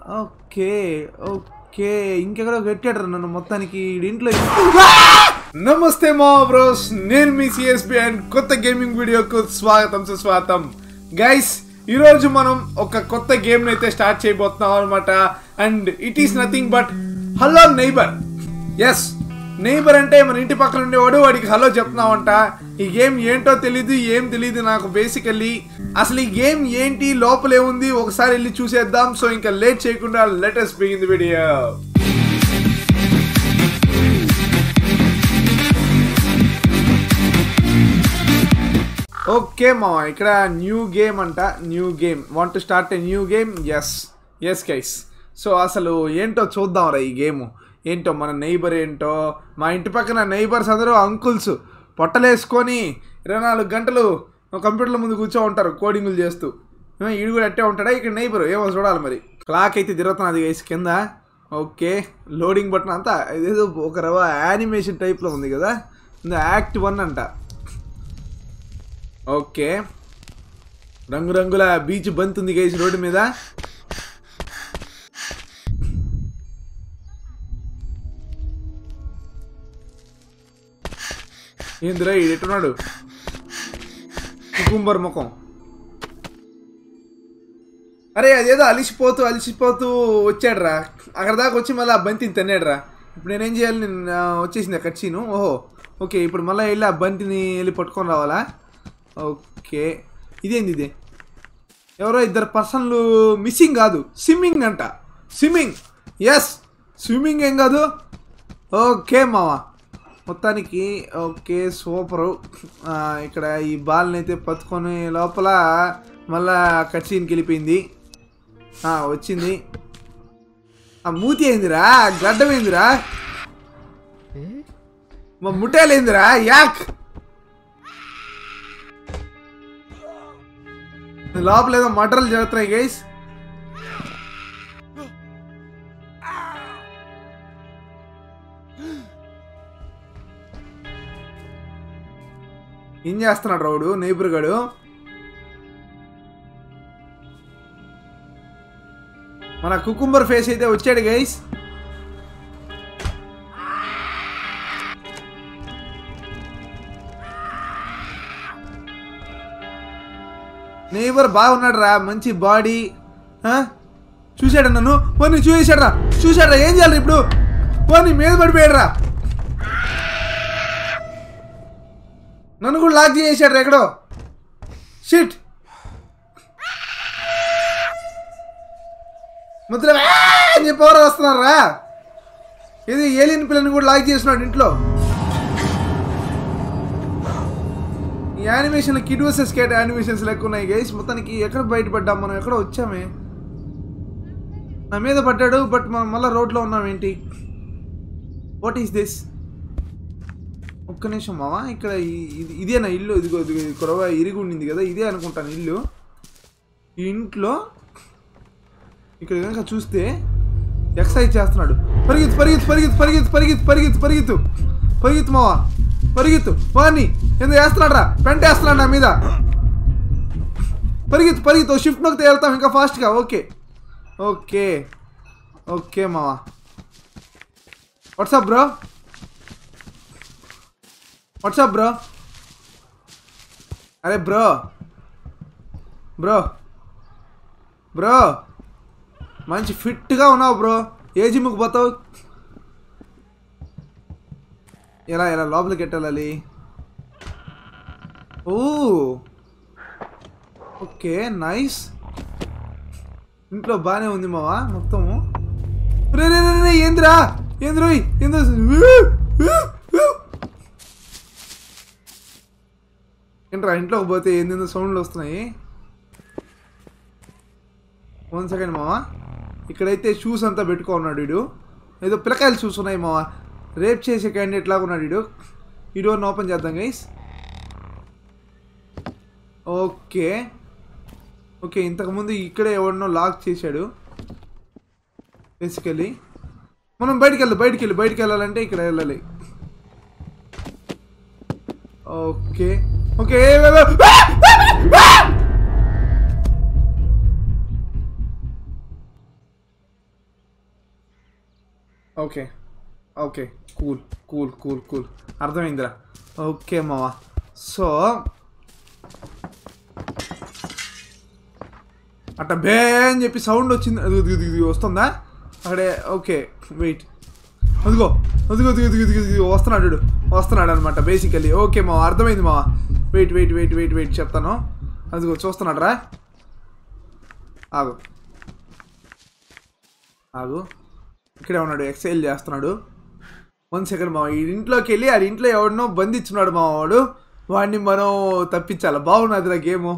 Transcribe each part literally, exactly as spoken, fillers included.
Okay okay ఇంకెక్కడో పెట్టాడు నన్ను మొత్తానికి ఇంట్లో. నమస్తే మా బ్రోస్, నేను మీ సిఎస్పి అండ్ కొత్త గేమింగ్ వీడియోకు స్వాగతం సుస్వాగతం. గైస్, ఈరోజు మనం ఒక కొత్త గేమ్ అయితే స్టార్ట్ చేయబోతున్నాం అనమాట. And it is nothing but hello neighbour. Yes, neighbour అంటే మన ఇంటి పక్కన ఉండేవాడు, వాడికి హలో చెప్తున్నామంట. ఈ గేమ్ ఏంటో తెలీదు, ఏం తెలీదు నాకు బేసికల్లీ. అసలు ఈ గేమ్ ఏంటి, లోపల ఏముంది ఒకసారి వెళ్ళి చూసేద్దాం. సో ఇంకా లేట్ చేయకుండా let us begin the video. Okay మా, ఇక్కడ న్యూ గేమ్ అంట. New game, want to start a new game. Yes yes guys, so అసలు ఏంటో చూద్దాం రా ఈ గేమ్ ఏంటో. మన నైబర్ ఏంటో, మా ఇంటి పక్కన నైబర్స్ అందరూ అంకుల్స్ పొట్టలేసుకొని ఇరవై నాలుగు గంటలు కంప్యూటర్ల ముందు కూర్చో ఉంటారు కోడింగులు చేస్తూ. ఈడు కూడా అట్టే ఉంటాడా ఇక్కడ నైబర్, ఏమో చూడాలి మరి. క్లాక్ అయితే తిరుగుతున్నది గైస్ కింద. ఓకే, లోడింగ్ బటన్ అంతా ఇదేదో ఒక రవ యానిమేషన్ టైప్లో ఉంది కదా, యాక్ట్ వన్ అంట. ఓకే, రంగురంగుల బీచ్ బంత్ ఉంది గైస్ రోడ్డు మీద. ఏందిరా ఎట్టున్నాడు కుకుంబర్ ముఖం. అరే అదేదో అలిసిపోతూ అలిసిపోతూ వచ్చాడు రా, అక్కడ దాకా వచ్చి మళ్ళీ ఆ బంతిని తిన్నాడు రా. ఇప్పుడు నేనేం చేయాలి, నేను వచ్చేసింది కట్ సీను. ఓహో ఓకే, ఇప్పుడు మళ్ళీ వెళ్ళి ఆ బంతిని వెళ్ళి పట్టుకొని రావాలా. ఓకే, ఇదేంది ఇదే, ఎవరో ఇద్దరు పర్సన్లు మిస్సింగ్ కాదు, స్విమ్మింగ్ అంట. స్విమ్మింగ్, ఎస్ స్విమ్మింగ్ ఏం కాదు. ఓకే మావా, మొత్తానికి ఓకే సూపరు. ఇక్కడ ఈ బాల్ని అయితే పట్టుకొని లోపల మళ్ళా కట్సీన్కి వెళ్ళిపోయింది. వచ్చింది. ఆ మూతి అయిందిరా, గడ్డం ఏందిరా, మా ముఠాలేందిరా, యాక్ లోపల ఏదో మటర్లు జరుగుతున్నాయి గైస్. ఏం చేస్తున్నాడు రావుడు నైబర్ గాడు. మన కుకుంబర్ ఫేస్ అయితే వచ్చాడు గైస్. నైబర్ బాగున్నాడు రా, మంచి బాడీ. చూశాడు నన్ను, పోనీ చూసాడు రా, చూశాడు రా. ఏం చేయాలి ఇప్పుడు, పోనీ మీద పడిపోయాడు రా. నన్ను కూడా లాక్ చేసాడు రా ఎక్కడో. షిట్, మొత్తం అని చెప్పి ఎవరు వస్తున్నారా. ఇది ఏలియన్ పిల్లని కూడా లాక్ చేసినాడు ఇంట్లో. ఈ యానిమేషన్లు కిడ్ వర్సెస్ క్యాట్ యానిమేషన్స్ లెక్క ఉన్నాయి గైస్. మొత్తానికి ఎక్కడ బయటపడ్డాం మనం, ఎక్కడ వచ్చామే. నా మీద పడ్డాడు, బట్ మనం మళ్ళీ రోడ్లో ఉన్నాం ఏంటి. What is this. ఒక్క నిమిషం మావా, ఇక్కడ ఇదేనా ఇల్లు. ఇదిగో ఇదిగో కొరవ ఇరిగి ఉండింది కదా, ఇదే అనుకుంటాను ఇల్లు. ఈ ఇంట్లో ఇక్కడ కనుక చూస్తే ఎక్సర్సైజ్ చేస్తున్నాడు. పరిగెత్తు పరిగెత్తు పరిగెత్తు పరిగెత్తు పరిగెత్తు పరిగెత్తు పరిగెత్తు పరిగెత్తు మావా, పరిగెత్తు. వాడిని ఎందుకు వేస్తున్నాడు రా, పెంట వేస్తున్నాడు నా మీద. పరిగెత్తు పరిగెత్తు, షిఫ్ట్ నొక్కితే వెళ్తాం ఇంకా ఫాస్ట్గా. ఓకే ఓకే ఓకే మావా, వాట్సాప్ బ్రో, వాట్సాప్ బ్రో. అరే బ్రో బ్రో బ్రో మంచి ఫిట్గా ఉన్నావు బ్రో, ఏ జిమ్కి పోతావు. ఎలా ఎలా లోపలికి ఎట్టాలి. ఓ ఓకే నైస్, ఇంట్లో బాగానే ఉంది మావా మొత్తము. రే రే రే ఏందిరా ఏంద్రో ఏంద్ర. ఏంట్రా ఇంట్లోకి పోతే ఏందో సౌండ్లు వస్తున్నాయి. వన్ సెకండ్ మావా, ఇక్కడైతే షూస్ అంతా పెట్టుకో ఉన్నాడు వీడు. ఏదో పిల్లకాయలు షూస్ ఉన్నాయి మావా, రేప్ చేసే క్యాండిడేట్ లాగా ఉన్నాడు వీడు. ఈ డోర్ని ఓపెన్ చేద్దాం గైస్. ఓకే ఓకే, ఇంతకుముందు ఇక్కడే ఎవరినో లాక్ చేశాడు బేసికలీ. మనం బయటికి వెళ్ళాలి, బయటికి వెళ్ళి బయటికి వెళ్ళాలంటే ఇక్కడ వెళ్ళాలి. Okay okay, okay okay cool cool cool cool అర్థమైందిరా. ఓకే మావా. సో అట్ట బే అని చెప్పి సౌండ్ వచ్చింది. అది వస్తుందా అక్కడే? Okay wait. అదిగో అదిగో దిగు దిగు దిగు దిగు వస్తున్నాడు వస్తున్నాడు అనమాట బేసికలీ. ఓకే మావా అర్థమైంది మావా. Wait wait wait wait wait చెప్తాను. అదిగో చూస్తున్నాడు రా. ఆగు ఆగు ఇక్కడే ఉన్నాడు. ఎక్సైల్ చేస్తున్నాడు. వన్ సెకండ్ మావా. ఈ ఇంట్లోకి వెళ్ళి ఆ ఇంట్లో ఎవరినో బంధించున్నాడు మా వాడు. వాడిని మనం తప్పించాలి. బాగున్నది రా గేము.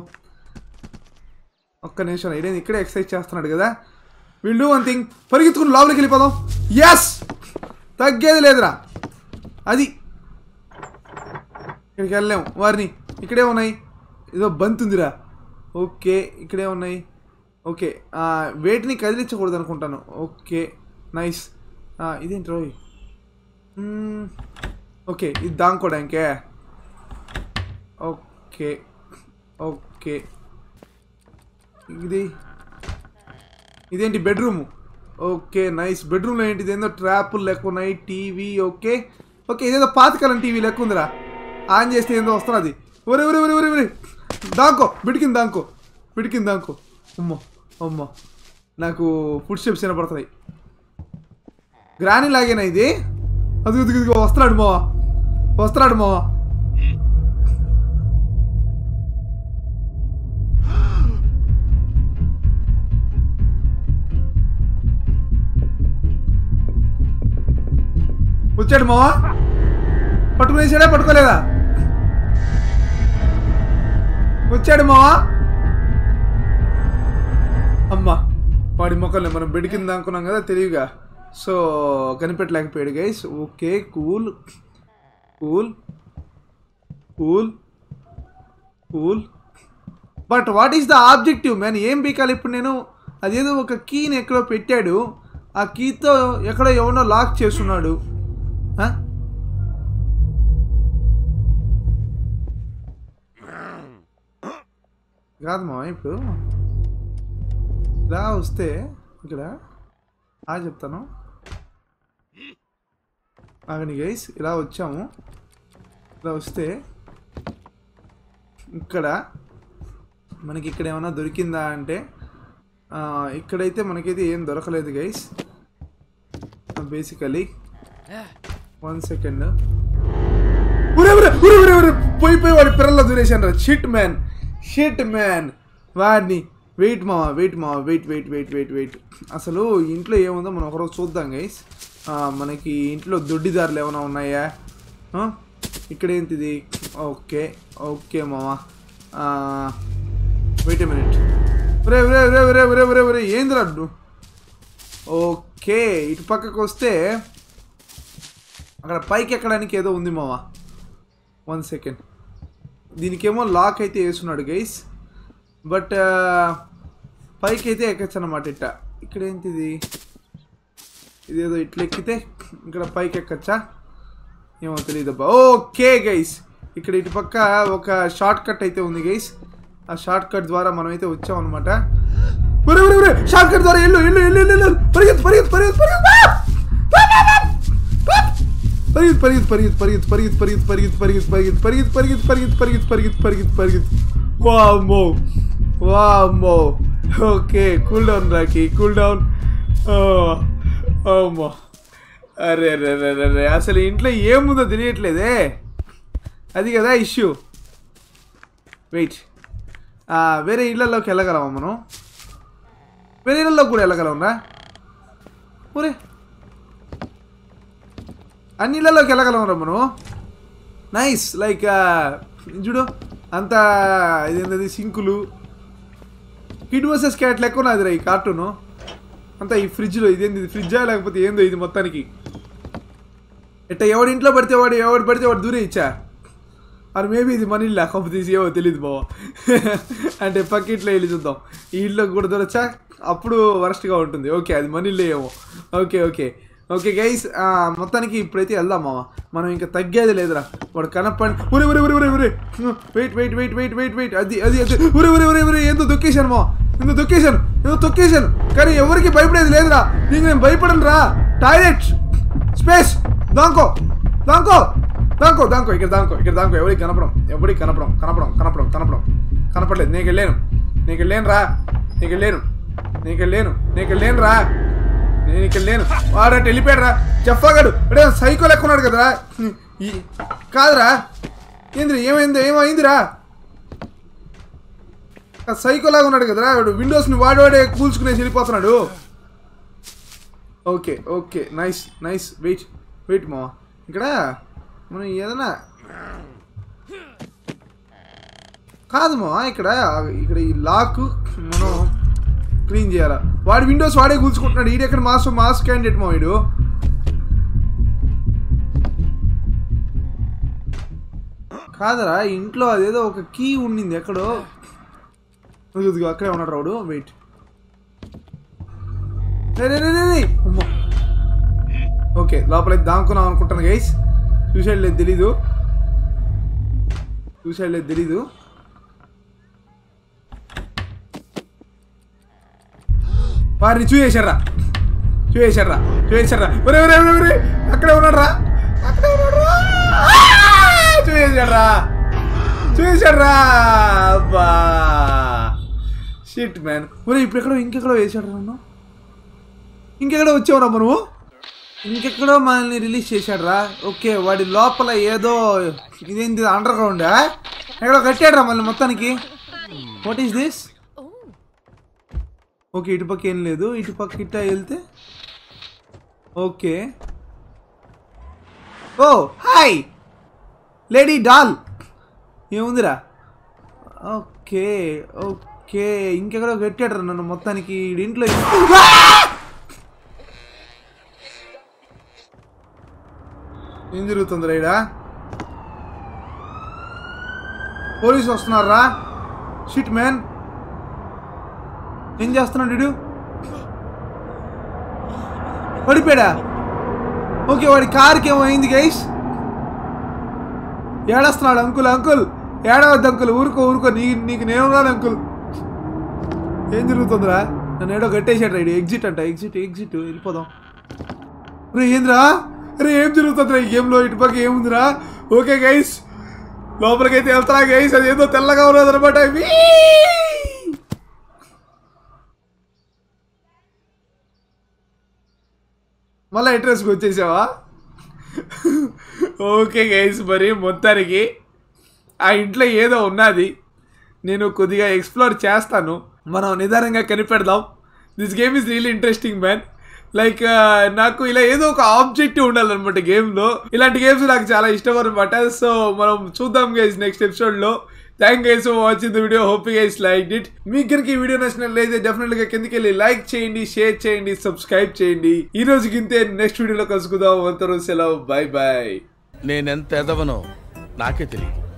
ఒక్క నిమిషం. ఇదే ఇక్కడే ఎక్సర్సైజ్ చేస్తున్నాడు కదా. Will do one thing. పరిగెత్తుకుని లోపలికి వెళ్ళిపోదాం. ఎస్ తగ్గేది లేదురా. అది ఇక్కడికి వెళ్ళలేము. వారిని ఇక్కడే ఉన్నాయి. ఏదో బంతుందిరా. ఓకే ఇక్కడే ఉన్నాయి. ఓకే వేటిని కదిలించకూడదు అనుకుంటాను. Okay nice. ఇదేంటి రోయ్. ఓకే ఇది దాంకోడానికే. ఓకే ఓకే ఇది ఇదేంటి బెడ్రూము. Okay nice. బెడ్రూమ్లో ఏంటి ఇదేందో ట్రాపులు లెక్క ఉన్నాయి. టీవీ ఓకే ఓకే ఇదేదో పాతకాలం టీవీ లెక్క ఉందిరా. ఆన్ చేస్తే ఏందో వస్తున్నది. ఒరే ఒరే ఒరే ఒరే ఒరే దాంకో బిడికింది దాంకో బిడికింది దాంకో. అమ్మో అమ్మో నాకు ఫుడ్ స్టెప్స్ వినపడుతున్నాయి. గ్రానీ లాగేనా ఇది? అది ఇదిగో వస్తున్నాడు మావా వస్తున్నాడు మావా. వచ్చాడు మావా. పట్టుకునేసాడా పట్టుకోలేదా? వచ్చాడు మావా. అమ్మా వాడి మొక్కల్ని మనం బెడ్ కింద అనుకున్నాం కదా తెలివిగా. సో కనిపెట్టలేకపోయాడు guys. Okay cool cool cool cool. But what is the objective man? ఏం బీకాలి ఇప్పుడు నేను? అదేదో ఒక కీని ఎక్కడో పెట్టాడు. ఆ కీతో ఎక్కడో ఎవడో లాక్ చేస్తున్నాడు. కాదు మా ఇప్పుడు ఇలా వస్తే ఇక్కడ ఆ చెప్తాను ఆగని గైస్. ఇలా వచ్చాము. ఇలా వస్తే ఇక్కడ మనకి ఇక్కడ ఏమైనా దొరికిందా అంటే ఇక్కడైతే మనకైతే ఏం దొరకలేదు గైస్ బేసికలీ. One second. పోయి పోయి వాడి పిల్లల్లో దూరేసాను రా. షిట్ మ్యాన్ షిట్ మ్యాన్ వాడిని. వెయిట్ మావా వెయిట్ మావా wait wait wait wait wait అసలు ఇంట్లో ఏముందో మనం ఒకరోజు చూద్దాం గైస్. మనకి ఇంట్లో దొడ్డిదారులు ఏమైనా ఉన్నాయా? ఇక్కడ ఏంటిది? ఓకే ఓకే మావా వెయిట్ ఏ మినిట్. ఒరే ఒరే ఒరే ఒరే ఒరే ఒరే ఒరే ఏంది రడ్డు? ఓకే ఇటు పక్కకు వస్తే అక్కడ పైకి ఎక్కడానికి ఏదో ఉంది మావా. One second. దీనికేమో లాక్ అయితే వేస్తున్నాడు గైస్. బట్ పైకి అయితే ఎక్కచ్చు అన్నమాట. ఇట్ట ఇక్కడ ఏంటిది? ఇదేదో ఇట్లా ఎక్కితే ఇక్కడ పైకి ఎక్కచ్చా ఏమో తెలియదు అబ్బా. ఓకే గైస్ ఇక్కడ ఇటు పక్క ఒక షార్ట్ కట్ అయితే ఉంది గైస్. ఆ షార్ట్ కట్ ద్వారా మనం అయితే వచ్చాం అనమాట. షార్ట్ కట్ ద్వారా వెళ్ళు వెళ్ళు వెళ్ళు వెళ్ళు పరిగెత్తు పరిగెత్తు పరిగెత్తు పరిగెత్తు పరిగెత్తు పరిగెత్తు పరిగెత్తు పరిగెత్తు పరిగెత్తు పరిగెత్తు పరిగెత్తు పరిగెత్తు పరిగెత్తు పరిగెత్తు పరిగెత్తు పరిగెత్తు పరిగెత్తు పరిగెత్తు పరిగెత్తు. వామ్మో వామ్మో. ఓకే కూల్ డౌన్ రాకి కూల్ డౌన్. అమ్మో అరే అరే అరే అరే అసలు ఇంట్లో ఏముందో తెలియట్లేదే. అది కదా ఇష్యూ. వెయిట్ వేరే ఇళ్లలోకి వెళ్ళగలమా మనం? వేరే ఇళ్లలోకి కూడా వెళ్ళగలమరా? ఊరే అన్ని ఇళ్లలోకి వెళ్ళగలమరా మనం? నైస్. లైక్ చూడు అంతా ఇదేంటది సింకులు. కిడ్ వర్సెస్ క్యాట్ లెక్క ఉన్నది రా ఈ కార్టూను అంతా. ఈ ఫ్రిడ్జ్లో ఇదేంది? ఫ్రిడ్జా లేకపోతే ఏందో ఇది మొత్తానికి. ఎట్ట ఎవడి ఇంట్లో పడితే వాడు ఎవడు పడితే వాడు దూరే ఇచ్చా. అది మేబీ ఇది మన ఇల్లు కాకపోతే తీసి ఏమో తెలియదు బావ. అంటే పక్క ఇంట్లో వెళ్ళి చూద్దాం. ఈ ఇంట్లోకి కూడా దొరచా అప్పుడు వరస్ట్గా ఉంటుంది. ఓకే అది మన ఇల్లే ఏమో. ఓకే ఓకే ఓకే గైస్ మొత్తానికి ఇప్పుడైతే వెళ్దాం మామ. మనం ఇంకా తగ్గేది లేదురా. వాడు కనపడి ఉరే ఉరే ఉరే ఉరే ఉరే wait wait wait wait wait wait అది అది అది ఉరే ఉరే ఉరే ఉరే ఏందో దొక్కేశాను మా. ఎందుకు తొక్కేశాను ఏదో తొక్కేశాను కానీ ఎవరికి భయపడేది లేదురా. నీకు నేను భయపడను రా. టాయిలెట్ స్పేస్ దాంకో దాంకో దాంకో దాంకో ఇక్కడ దాంకో ఇక్కడ దాంకో ఎవరికి కనపడం ఎవరికి కనపడం కనపడం కనపడం కనపడం కనపడలేదు. నీకు వెళ్ళాను నీకు వెళ్ళాను రా నీకు వెళ్ళాను నీకు వెళ్ళాను నీకు వెళ్ళాను రా నేను ఇక్కడ లేను. వాడంటే వెళ్ళిపోయాడు రా జఫాగాడు. అంటే సైకో లెక్క ఉన్నాడు కదరా. కాదురా ఏంద్రా ఏమైంది ఏమైందిరా సైకో లాగా ఉన్నాడు కదరా వాడు. విండోస్ని వాడి వాడే కూల్చుకునేసి వెళ్ళిపోతున్నాడు. Okay okay nice nice. Wait wait మా ఇక్కడ మనం ఏదైనా కాదు మా ఇక్కడ ఇక్కడ ఈ లాక్ మనం క్లీన్ చేయాలా. వాడి విండోస్ వాడే కూల్చుకుంటున్నాడు. ఈడు ఎక్కడ మాస్ మాస్ క్యాండిడేట్ మా వీడు. కాదరా ఇంట్లో అదేదో ఒక కీ ఉండింది ఎక్కడో. అక్కడే ఉన్నాడు రావుడు. వెయిట్ ఓకే లోపలైతే దాంకున్నాం అనుకుంటాను గైస్. సూసైడ్ లేదు తెలీదు సూసైడ్ లేదు తెలీదు. వారిని చూసేశారా చూసేశారా చూసేశారా ఒరే ఒరే ఒరే ఒరే అక్కడే ఉన్నాడు రా అక్కడే ఉన్నాడు రా చూసేశారా చూసేశారా అబ్బా షిట్ మ్యాన్. ఒరే ఇప్పుడు ఎక్కడో ఇంకెక్కడో వేసాడు నన్ను. ఇంకెక్కడో వచ్చావురా నువ్వు ఇంకెక్కడో మనల్ని రిలీజ్ చేశాడు రా. ఓకే వాడి లోపల ఏదో ఇదేంటి అండర్ గ్రౌండా ఎక్కడో కట్టాడు రా మళ్ళీ మొత్తానికి. What is this? ఓకే ఇటుపక్క ఏం లేదు ఇటుపక్క ఇట్ట వెళ్తే okay. Oh hi lady doll ఏముందిరా. ఓకే ఓకే ఇంకెక్కడో కట్టాడు నన్ను మొత్తానికి ఇంట్లో. ఏం జరుగుతుందిరా ఈడ? పోలీసు వస్తున్నారా? షిట్ మ్యాన్ ఏం చేస్తున్నాడు వీడు? పడిపోయాడా? ఓకే వాడి కార్కి ఏమో అయింది గైస్. ఏడస్తున్నాడు అంకుల్ అంకుల్ ఏడవద్దు అంకుల్ ఊరుకో ఊరుకో నీ నీకు నేను రాను అంకుల్. ఏం జరుగుతుందిరా? నన్ను ఏడో కట్టేసాడు రైడ్. ఎగ్జిట్ అంట ఎగ్జిట్ ఎగ్జిట్ వెళ్ళిపోదాం. రే ఏంద్రా రే ఏం జరుగుతుందిరా ఈ గేమ్లో? ఇటుపక్క ఏముందిరా? ఓకే గైస్ లోపలికైతే వెళ్తారా గైస్. అది ఏదో తెల్లగా ఉన్నది అనమాట. మళ్ళీ అడ్రస్కి వచ్చేసావా? ఓకే గైస్ మరి మొత్తానికి ఆ ఇంట్లో ఏదో ఉన్నది. నేను కొద్దిగా ఎక్స్ప్లోర్ చేస్తాను. మనం నిదానంగా కనిపెడదాం. This game is really interesting man. Like నాకు ఇలా ఏదో ఒక ఆబ్జెక్టివ్ ఉండాలన్నమాట గేమ్లో. ఇలాంటి గేమ్స్ నాకు చాలా ఇష్టం అనమాట. సో మనం చూద్దాం గైస్ నెక్స్ట్ ఎపిసోడ్లో. Thank guys for watching the video. Hope you guys liked it. మీకు కనుక ఈ వీడియో నచ్చినట్లయితే డెఫినెట్ గా కిందకి వెళ్ళి లైక్ చేయండి, షేర్ చేయండి, సబ్స్క్రైబ్ చేయండి. ఈ రోజుకి ఇంతే. నెక్స్ట్ వీడియోలో కలుసుకుందాం. అంతవరకు సెలవు. Bye bye. నేనెంత ఎదవనో నాకే తెలియదు.